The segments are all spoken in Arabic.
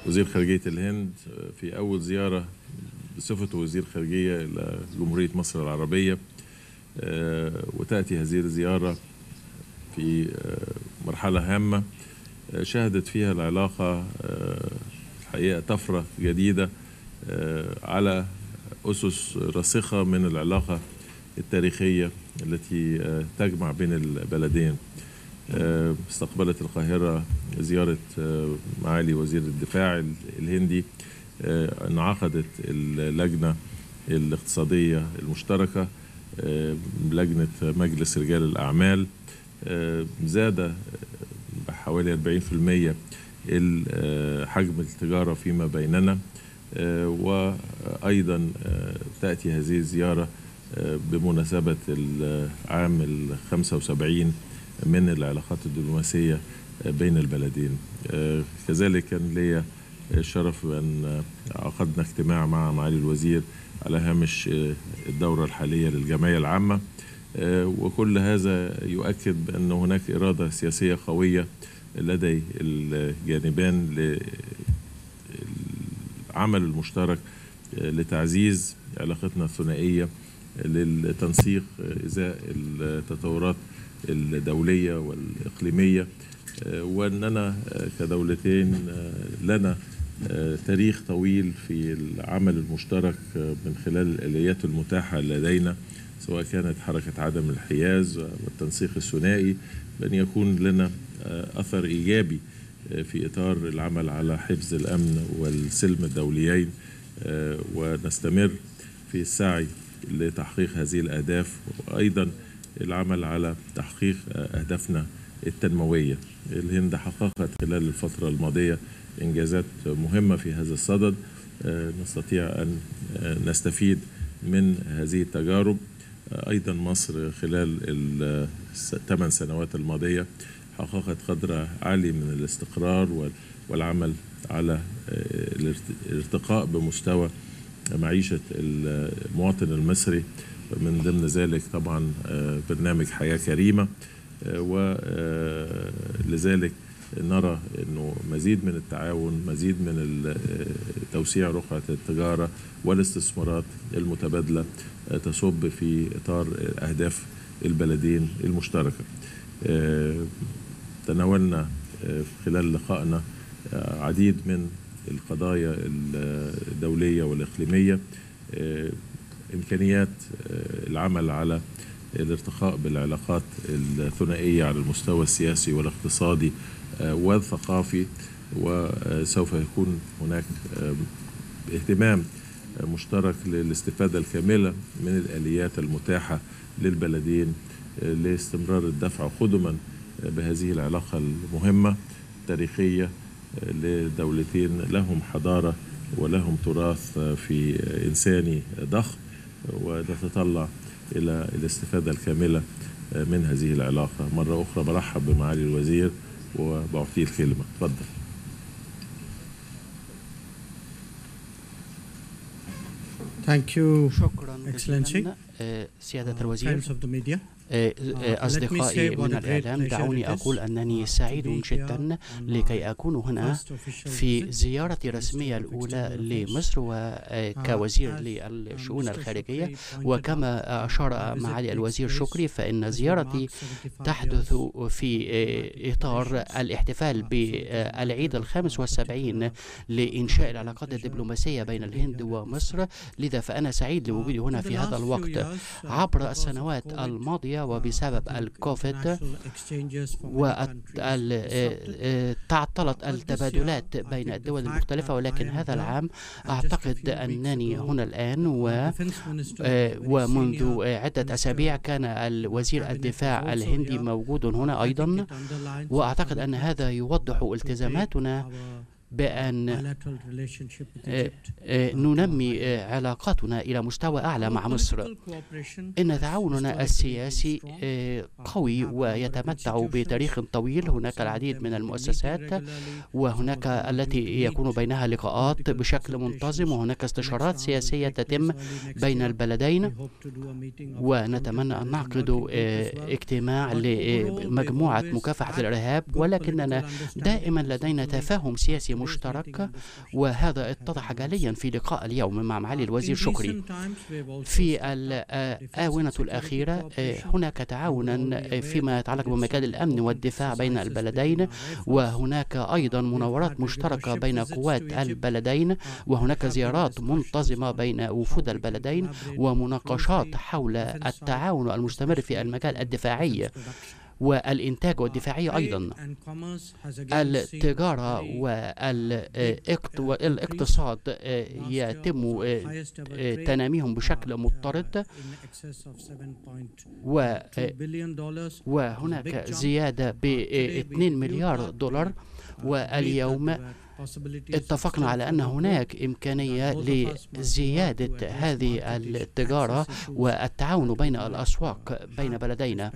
وزير خارجية الهند في أول زيارة بصفته وزير خارجية إلى جمهورية مصر العربية، وتأتي هذه الزيارة في مرحلة هامة شهدت فيها العلاقة الحقيقة طفرة جديدة على أسس راسخة من العلاقة التاريخية التي تجمع بين البلدين. استقبلت القاهرة زيارة معالي وزير الدفاع الهندي، انعقدت اللجنة الاقتصادية المشتركة، لجنة مجلس رجال الأعمال، زاد بحوالي 40% حجم التجارة فيما بيننا، وأيضا تأتي هذه الزيارة بمناسبة العام 75 من العلاقات الدبلوماسية بين البلدين. كذلك كان لي الشرف أن عقدنا اجتماع مع معالي الوزير على هامش الدورة الحالية للجمعية العامة، وكل هذا يؤكد بأن هناك إرادة سياسية قوية لدي الجانبان للعمل المشترك لتعزيز علاقتنا الثنائية للتنسيق إزاء التطورات الدولية والإقليمية، وأننا كدولتين لنا تاريخ طويل في العمل المشترك من خلال الآليات المتاحة لدينا، سواء كانت حركة عدم الحياز والتنسيق الثنائي، بأن يكون لنا أثر إيجابي في إطار العمل على حفظ الأمن والسلم الدوليين، ونستمر في السعي لتحقيق هذه الأهداف، وأيضا العمل على تحقيق أهدافنا التنموية. الهند حققت خلال الفترة الماضية إنجازات مهمة في هذا الصدد، نستطيع أن نستفيد من هذه التجارب. أيضا مصر خلال ال8 سنوات الماضية حققت قدر عالي من الاستقرار والعمل على الارتقاء بمستوى معيشة المواطن المصري، من ضمن ذلك طبعا برنامج حياة كريمة، ولذلك نرى أنه مزيد من التعاون، مزيد من توسيع رقعة التجارة والاستثمارات المتبادلة تصب في إطار أهداف البلدين المشتركة. تناولنا خلال لقائنا عديد من القضايا الدولية والإقليمية، إمكانيات العمل على الارتقاء بالعلاقات الثنائية على المستوى السياسي والاقتصادي والثقافي، وسوف يكون هناك اهتمام مشترك للاستفادة الكاملة من الآليات المتاحة للبلدين لاستمرار الدفع قدما بهذه العلاقة المهمة التاريخية لدولتين لهم حضارة ولهم تراث في إنساني ضخم، ونتطلع إلى الاستفادة الكاملة من هذه العلاقة. مرة أخرى برحب بمعالي الوزير وبعطيه الكلمة. تفضل. Thank you, شكرا Excellency. جزيلا سيادة الوزير. Friends of the media. أصدقائي من الإعلام، دعوني أقول أنني سعيد جدا لكي أكون هنا في زيارتي الرسمية الأولى لمصر وكوزير للشؤون الخارجية. وكما أشار معالي الوزير شكري، فإن زيارتي تحدث في إطار الاحتفال بالعيد 75 لإنشاء العلاقات الدبلوماسية بين الهند ومصر، لذا فأنا سعيد لوجودي هنا في هذا الوقت. عبر السنوات الماضية وبسبب الكوفيد تعطلت التبادلات بين الدول المختلفة، ولكن هذا العام أعتقد أنني هنا الآن، ومنذ عدة أسابيع كان الوزير الدفاع الهندي موجود هنا أيضا، وأعتقد أن هذا يوضح التزاماتنا بأن ننمي علاقاتنا إلى مستوى أعلى مع مصر. إن تعاوننا السياسي قوي ويتمتع بتاريخ طويل. هناك العديد من المؤسسات، وهناك التي يكون بينها لقاءات بشكل منتظم، وهناك استشارات سياسية تتم بين البلدين، ونتمنى أن نعقد اجتماع لمجموعة مكافحة الإرهاب، ولكننا دائما لدينا تفاهم سياسي مشترك، وهذا اتضح جليا في لقاء اليوم مع معالي الوزير شكري. في الآونة الأخيرة هناك تعاونا فيما يتعلق بمجال الأمن والدفاع بين البلدين، وهناك أيضا مناورات مشتركة بين قوات البلدين، وهناك زيارات منتظمة بين وفود البلدين ومناقشات حول التعاون المستمر في المجال الدفاعي والإنتاج والدفاعية أيضا. التجارة والاقتصاد يتم تناميهم بشكل مضطرد، وهناك زيادة ب$2 مليار، واليوم اتفقنا على أن هناك إمكانية لزيادة هذه التجارة والتعاون بين الأسواق بين بلدينا.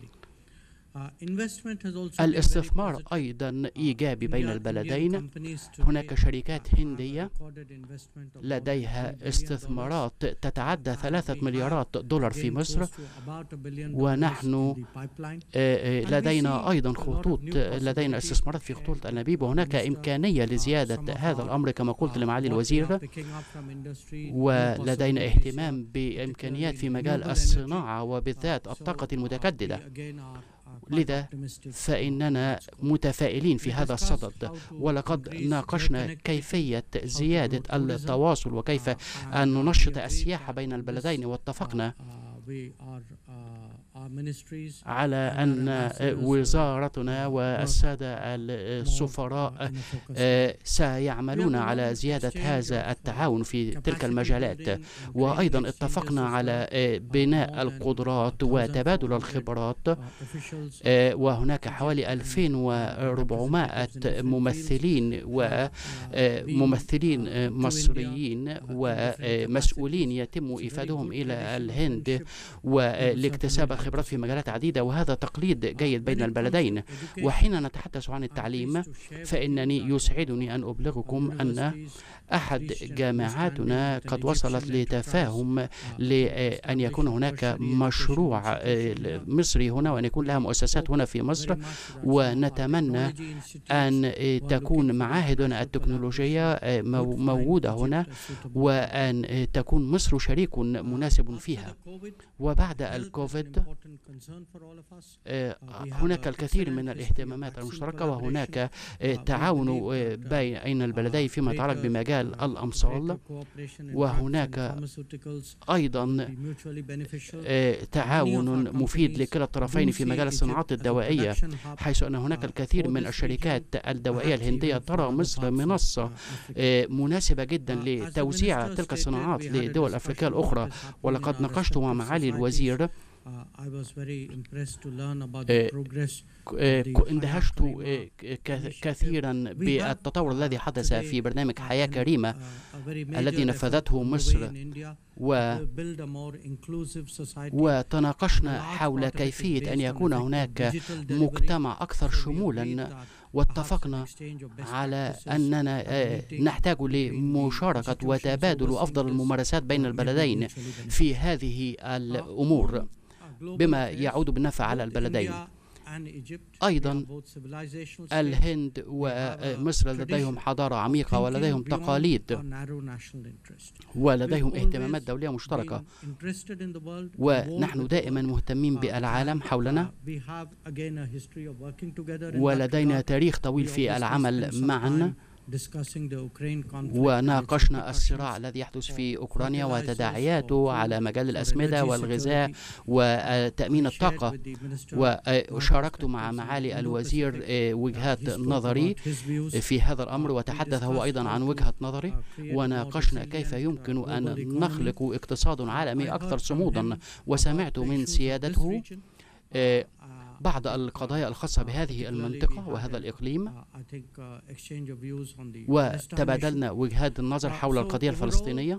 الاستثمار أيضا إيجابي بين البلدين. هناك شركات هندية لديها استثمارات تتعدى $3 مليارات في مصر، ونحن لدينا أيضا لدينا استثمارات في خطوط الأنابيب، وهناك إمكانية لزيادة هذا الأمر كما قلت لمعالي الوزير، ولدينا اهتمام بإمكانيات في مجال الصناعة وبالذات الطاقة المتجددة. لذا فإننا متفائلين في هذا الصدد، ولقد ناقشنا كيفية زيادة التواصل وكيف أن ننشط السياحة بين البلدين، واتفقنا على أن وزارتنا والسادة السفراء سيعملون على زيادة هذا التعاون في تلك المجالات. وأيضا اتفقنا على بناء القدرات وتبادل الخبرات، وهناك حوالي 2400 ممثلين وممثلين مصريين ومسؤولين يتم إيفادهم إلى الهند ولاكتساب الخبرات في مجالات عديدة، وهذا تقليد جيد بين البلدين. وحين نتحدث عن التعليم فإنني يسعدني أن أبلغكم أن أحد جامعاتنا قد وصلت لتفاهم لأن يكون هناك مشروع مصري هنا وأن يكون لها مؤسسات هنا في مصر، ونتمنى أن تكون معاهدنا التكنولوجية موجودة هنا، وأن تكون مصر شريك مناسب فيها. وبعد الكوفيد هناك الكثير من الاهتمامات المشتركة، وهناك تعاون بين البلدين فيما يتعلق بمجال الأمصال، وهناك أيضا تعاون مفيد لكلا الطرفين في مجال الصناعات الدوائية، حيث أن هناك الكثير من الشركات الدوائية الهندية ترى مصر منصة مناسبة جدا لتوزيع تلك الصناعات لدول أفريقيا الأخرى. ولقد ناقشت مع معالي الوزير، اندهشت كثيرا بالتطور الذي حدث في برنامج حياة كريمة الذي نفذته مصر، وتناقشنا حول كيفية أن يكون هناك مجتمع أكثر شمولا، واتفقنا على أننا نحتاج لمشاركة وتبادل أفضل الممارسات بين البلدين في هذه الأمور بما يعود بالنفع على البلدين. أيضا الهند ومصر لديهم حضارة عميقة ولديهم تقاليد ولديهم اهتمامات دولية مشتركة، ونحن دائما مهتمين بالعالم حولنا، ولدينا تاريخ طويل في العمل معا. وناقشنا الصراع الذي يحدث في أوكرانيا وتداعياته على مجال الأسمدة والغذاء وتأمين الطاقة، وشاركت مع معالي الوزير وجهات نظري في هذا الأمر، وتحدث هو أيضا عن وجهة نظري، وناقشنا كيف يمكن أن نخلق اقتصاد عالمي أكثر صمودا. وسمعت من سيادته بعض القضايا الخاصة بهذه المنطقة وهذا الإقليم، وتبادلنا وجهات النظر حول القضية الفلسطينية.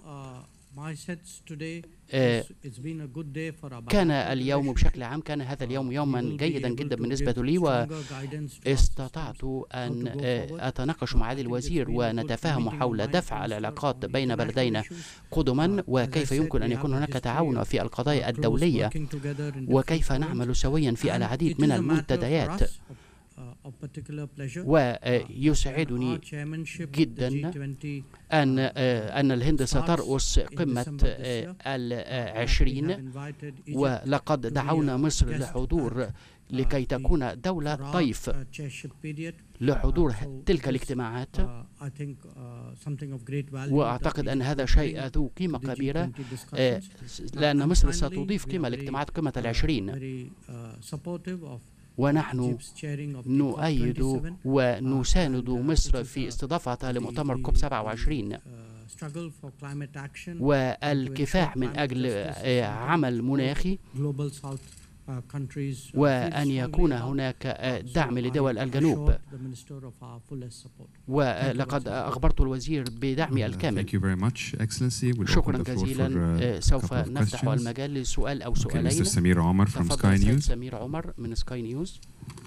كان اليوم بشكل عام كان هذا اليوم يوما جيدا جدا بالنسبة لي، واستطعت أن أتناقش مع معالي الوزير ونتفاهم حول دفع العلاقات بين بلدينا قدما، وكيف يمكن أن يكون هناك تعاون في القضايا الدولية، وكيف نعمل سويا في العديد من المنتديات. ويسعدني جدا أن الهند سترأس قمة 20، ولقد دعونا مصر لحضور لكي تكون دولة ضيف لحضور تلك الاجتماعات، وأعتقد أن هذا شيء ذو قيمة كبيرة، لأن مصر ستضيف قيمة لاجتماعات قمة 20، ونحن نؤيد ونساند مصر في استضافتها لمؤتمر كوب 27 والكفاح من أجل عمل مناخي، وأن يكون هناك دعم لدول الجنوب، ولقد أخبرت الوزير بدعمي الكامل. شكرا جزيلا. سوف نفتح المجال لسؤال أو سؤالين. سمير عمر سمير عمر من سكاي نيوز.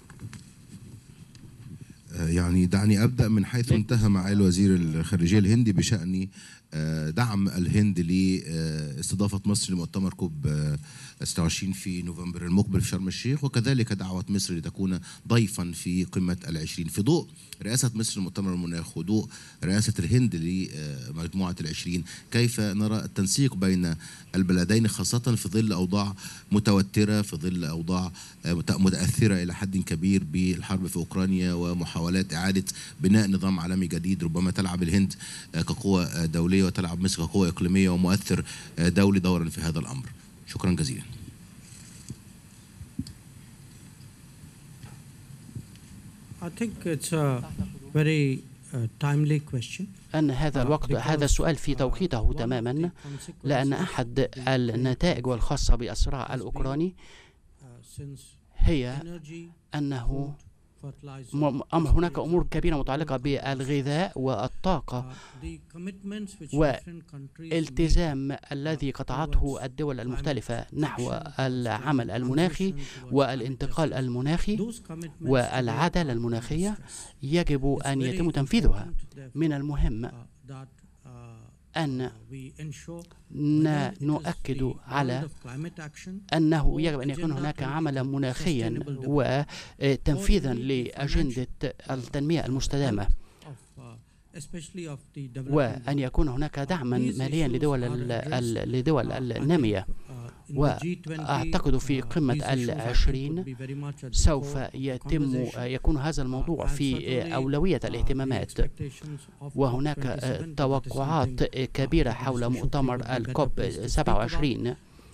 يعني دعني أبدأ من حيث انتهى معالي وزير الخارجية الهندي بشأن دعم الهند لاستضافة مصر لمؤتمر كوب 26 في نوفمبر المقبل في شرم الشيخ، وكذلك دعوة مصر لتكون ضيفا في قمة 20. في ضوء رئاسة مصر لمؤتمر المناخ وضوء رئاسة الهند لمجموعة 20، كيف نرى التنسيق بين البلدين خاصة في ظل أوضاع متوترة، في ظل أوضاع متأثرة إلى حد كبير بالحرب في أوكرانيا ومحاولات إعادة بناء نظام عالمي جديد؟ ربما تلعب الهند كقوة دولية وتلعب مصر كقوة إقليمية ومؤثر دولي دورا في هذا الأمر. شكرا جزيلا. I think it's a very timely question. أن هذا السؤال في توقيته تماما، لأن أحد النتائج الخاصة بالصراع الأوكراني هي أنه هناك أمور كبيرة متعلقة بالغذاء والطاقة، والالتزام الذي قطعته الدول المختلفة نحو العمل المناخي والانتقال المناخي والعدالة المناخية يجب أن يتم تنفيذها. من المهم أن نؤكد على أنه يجب أن يكون هناك عملا مناخيا وتنفيذا لأجندة التنمية المستدامة، وأن يكون هناك دعما ماليا لدول النامية. وأعتقد في قمة 20 سوف يكون هذا الموضوع في أولوية الاهتمامات، وهناك توقعات كبيرة حول مؤتمر الكوب 27.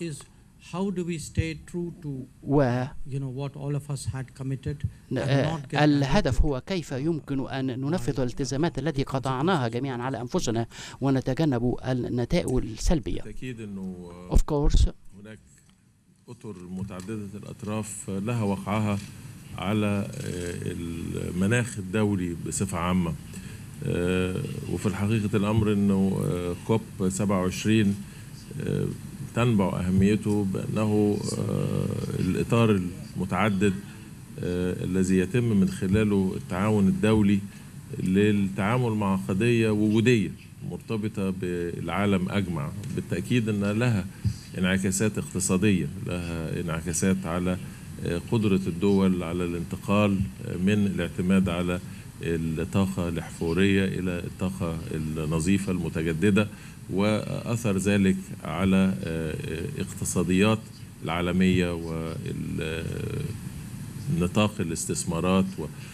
الهدف هو كيف يمكن أن ننفذ الالتزامات التي قطعناها جميعا على أنفسنا ونتجنب النتائج السلبية. بالتأكيد أنه of course هناك أطر متعددة الأطراف لها وقعها على المناخ الدولي بصفة عامة، وفي الحقيقة الأمر أنه كوب 27 تنبع أهميته بأنه الإطار المتعدد الذي يتم من خلاله التعاون الدولي للتعامل مع قضية وجودية مرتبطة بالعالم أجمع. بالتأكيد أن لها انعكاسات اقتصادية، لها انعكاسات على قدرة الدول على الانتقال من الاعتماد على الطاقة الأحفورية إلى الطاقة النظيفة المتجددة، وأثر ذلك على اقتصاديات العالمية ونطاق الاستثمارات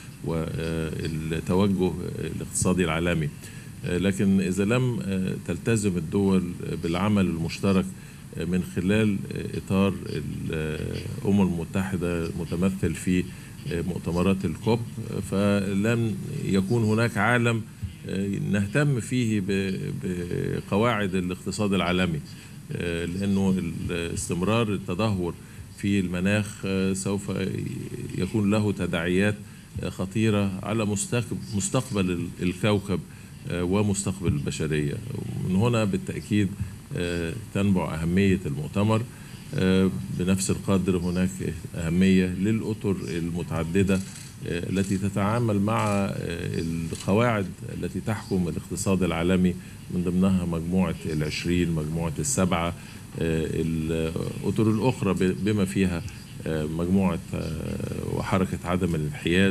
والتوجه الاقتصادي العالمي. لكن إذا لم تلتزم الدول بالعمل المشترك من خلال إطار الأمم المتحدة المتمثل في مؤتمرات الكوب، فلن يكون هناك عالم نهتم فيه بقواعد الاقتصاد العالمي، لأنه استمرار التدهور في المناخ سوف يكون له تداعيات خطيرة على مستقبل الكوكب ومستقبل البشرية. من هنا بالتأكيد تنبع أهمية المؤتمر. بنفس القدر هناك أهمية للأطر المتعددة التي تتعامل مع القواعد التي تحكم الاقتصاد العالمي، من ضمنها مجموعة 20، مجموعة 7، الأطر الأخرى بما فيها مجموعة وحركة عدم الانحياز،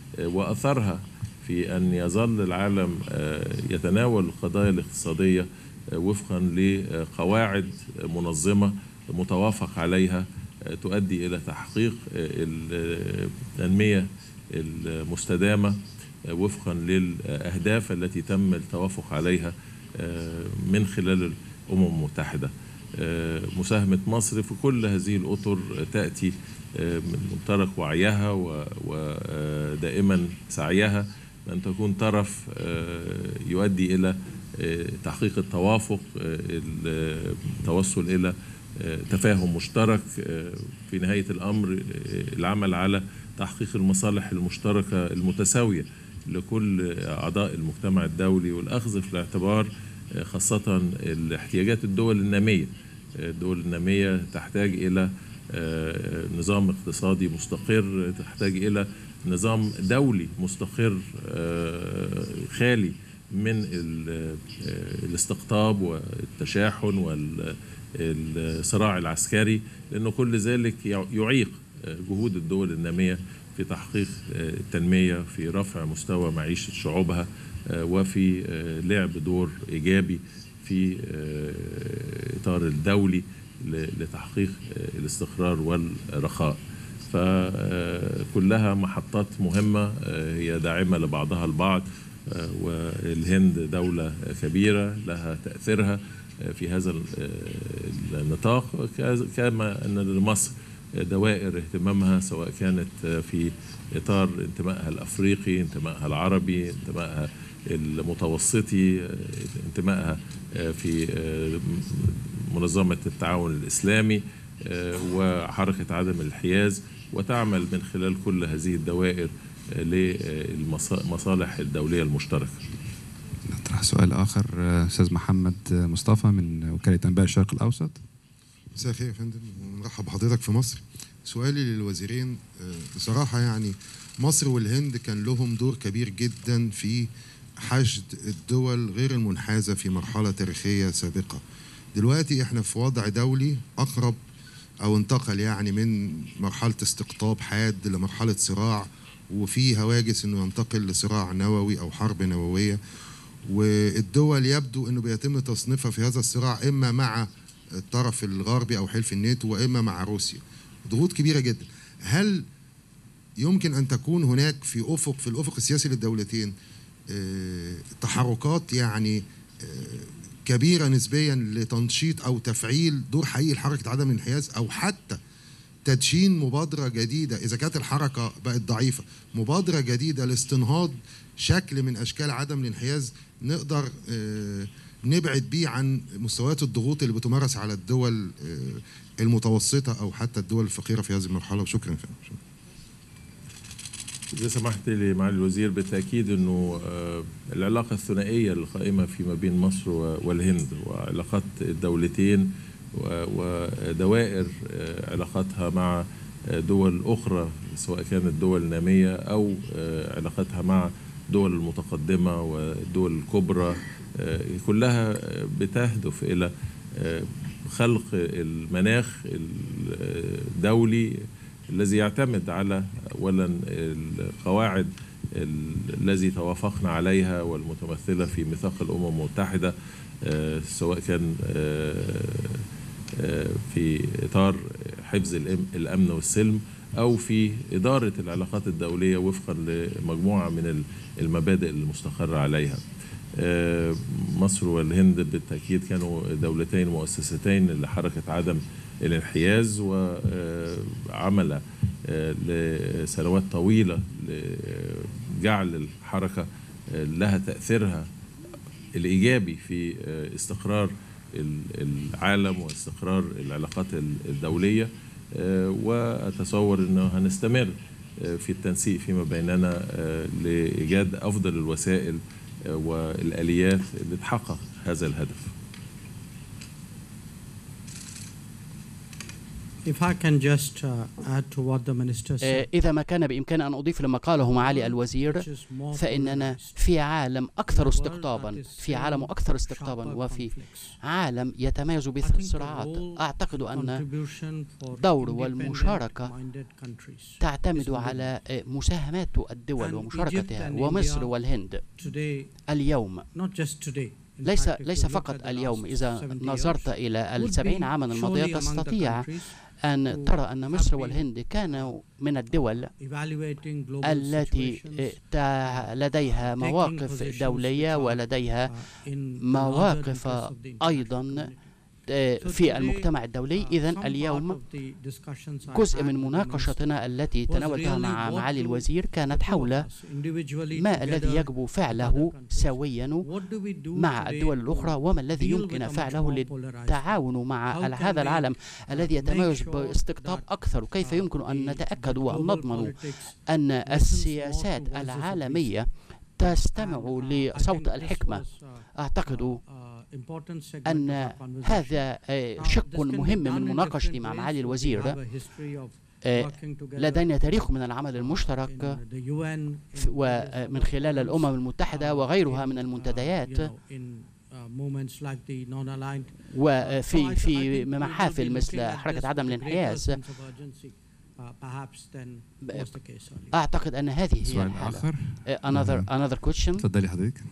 وأثرها في أن يظل العالم يتناول القضايا الاقتصادية وفقا لقواعد منظمة متوافق عليها تؤدي إلى تحقيق التنمية المستدامة وفقا للأهداف التي تم التوافق عليها من خلال الأمم المتحدة. مساهمة مصر في كل هذه الأطر تأتي من منطلق وعيها ودائما سعيها أن تكون طرف يؤدي إلى تحقيق التوافق، التوصل إلى تفاهم مشترك، في نهاية الأمر العمل على تحقيق المصالح المشتركة المتساوية لكل أعضاء المجتمع الدولي، والأخذ في الاعتبار خاصة الاحتياجات الدول النامية. الدول النامية تحتاج إلى نظام اقتصادي مستقر، تحتاج إلى نظام دولي مستقر خالي من الاستقطاب والتشاحن والصراع العسكري، لأنه كل ذلك يعيق جهود الدول النامية في تحقيق التنمية، في رفع مستوى معيشة شعوبها، وفي لعب دور إيجابي في إطار الدولي لتحقيق الاستقرار والرخاء. فكلها محطات مهمة هي داعمة لبعضها البعض، والهند دولة كبيرة لها تأثيرها في هذا النطاق، كما أن لمصر دوائر اهتمامها سواء كانت في إطار انتمائها الأفريقي، انتمائها العربي، انتمائها المتوسطي، انتمائها في منظمة التعاون الإسلامي وحركة عدم الانحياز، وتعمل من خلال كل هذه الدوائر للمصالح الدولية المشتركة. نطرح سؤال آخر، أستاذ محمد مصطفى من وكالة أنباء الشرق الأوسط. مساء الخير يا فندم، ونرحب بحضرتك في مصر. سؤالي للوزيرين، بصراحة يعني مصر والهند كان لهم دور كبير جدا في حشد الدول غير المنحازة في مرحلة تاريخية سابقة. دلوقتي احنا في وضع دولي أقرب أو انتقل يعني من مرحلة استقطاب حاد لمرحلة صراع، وفي هواجس انه ينتقل لصراع نووي أو حرب نووية، والدول يبدو انه بيتم تصنيفها في هذا الصراع اما مع الطرف الغربي او حلف الناتو واما مع روسيا. ضغوط كبيره جدا. هل يمكن ان تكون هناك في الافق السياسي للدولتين تحركات يعني كبيره نسبيا لتنشيط او تفعيل دور حقيقي لحركه عدم الانحياز، او حتى تدشين مبادره جديده اذا كانت الحركه بقت ضعيفه، مبادره جديده لاستنهاض شكل من اشكال عدم الانحياز نقدر نبعد بيه عن مستويات الضغوط اللي بتمارس على الدول المتوسطه او حتى الدول الفقيره في هذه المرحله. وشكرا فندم. إذا سمحت لي معالي الوزير، بالتأكيد أنه العلاقة الثنائية القائمة فيما بين مصر والهند وعلاقات الدولتين ودوائر علاقاتها مع دول أخرى سواء كانت دول نامية أو علاقاتها مع دول المتقدمة والدول الكبرى، كلها بتهدف إلى خلق المناخ الدولي الذي يعتمد على أولا القواعد الذي توافقنا عليها والمتمثلة في ميثاق الأمم المتحدة، سواء كان في إطار حفظ الأمن والسلم أو في إدارة العلاقات الدولية وفقا لمجموعة من المبادئ المستقرة عليها. مصر والهند بالتأكيد كانوا دولتين مؤسستين لحركة عدم الانحياز، وعمل لسنوات طويلة لجعل الحركة لها تأثيرها الإيجابي في استقرار العالم واستقرار العلاقات الدولية، وأتصور أنه هنستمر في التنسيق فيما بيننا لإيجاد أفضل الوسائل والآليات لتحقق هذا الهدف. If I can just add to what the minister said. إذا ما كان بإمكاني أن أضيف لما قاله معالي الوزير، فإننا في عالم أكثر استقطابا، في عالم أكثر استقطابا وفي عالم يتميز بالصراعات. أعتقد أن دور والمشاركة تعتمد على مساهمات الدول ومشاركتها، ومصر والهند اليوم ليس فقط اليوم. إذا نظرت إلى 70 عاما الماضية تستطيع أن ترى أن مصر والهند كانوا من الدول التي لديها مواقف دولية ولديها مواقف أيضا في المجتمع الدولي. إذن اليوم جزء من مناقشتنا التي تناولتها مع معالي الوزير كانت حول ما الذي يجب فعله سويا مع الدول الأخرى، وما الذي يمكن فعله للتعاون مع هذا العالم الذي يتميز باستقطاب أكثر، وكيف يمكن أن نتأكد وأن نضمن أن السياسات العالمية تستمع لصوت الحكمة. أعتقد أن هذا شق مهم من مناقشتي مع معالي الوزير. لدينا تاريخ من العمل المشترك ومن خلال الأمم المتحدة وغيرها من المنتديات، وفي محافل مثل حركة عدم الانحياز. أعتقد أن هذه هي سؤال آخر. another question. تفضلي حضرتك.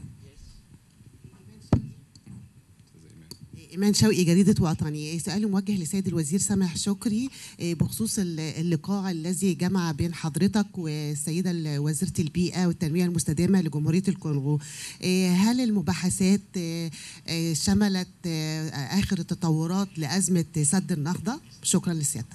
إيمان شوقي، جريدة وطني. سؤال موجه لسيد الوزير سامح شكري بخصوص اللقاء الذي جمع بين حضرتك والسيدة وزيرة البيئة والتنمية المستدامة لجمهورية الكونغو. هل المباحثات شملت آخر التطورات لأزمة سد النهضة؟ شكرا لسيادتك.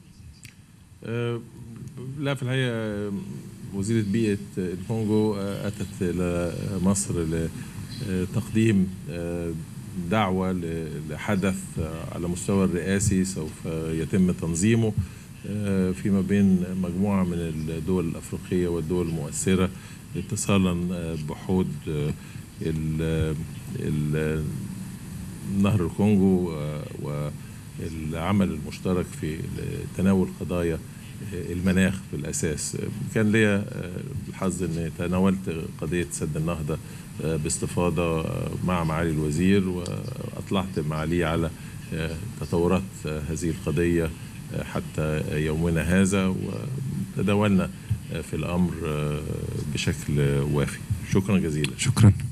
لا، في الحقيقة وزيرة بيئة الكونغو أتت إلى مصر لتقديم دعوة لحدث على مستوى الرئاسي سوف يتم تنظيمه فيما بين مجموعة من الدول الأفريقية والدول المؤثرة اتصالا بحوض نهر الكونغو والعمل المشترك في تناول قضايا المناخ في الأساس. كان لي الحظ أن تناولت قضية سد النهضة باستفاضة مع معالي الوزير، وأطلعت معاليه على تطورات هذه القضية حتى يومنا هذا، وتداولنا في الأمر بشكل وافي. شكرا جزيلا. شكرا.